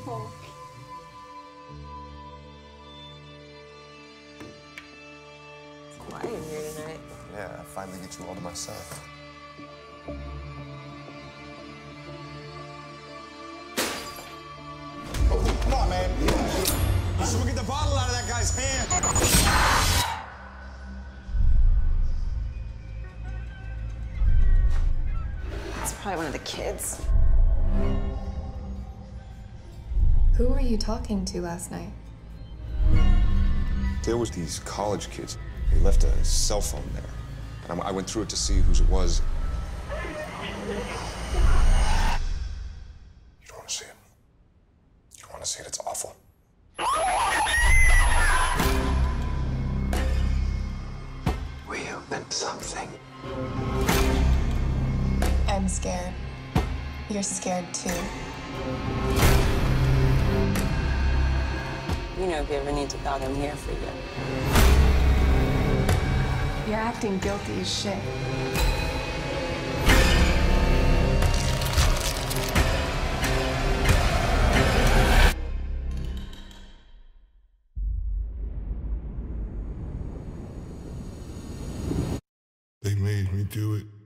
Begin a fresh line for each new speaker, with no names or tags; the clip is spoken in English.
Oh.
It's quiet in here tonight.
Yeah, I finally get you all to myself. Oh, come on, man. Someone get the bottle out of that guy's hand.
It's probably one of the kids.
Who were you talking to last night?
There was these college kids. They left a cell phone there. And I went through it to see whose it was. You don't want to see it. You don't want to see it. It's awful. We opened something.
I'm scared. You're scared too.
You know, if you ever need to talk, I'm here for you.
You're acting guilty as shit.
They made me do it.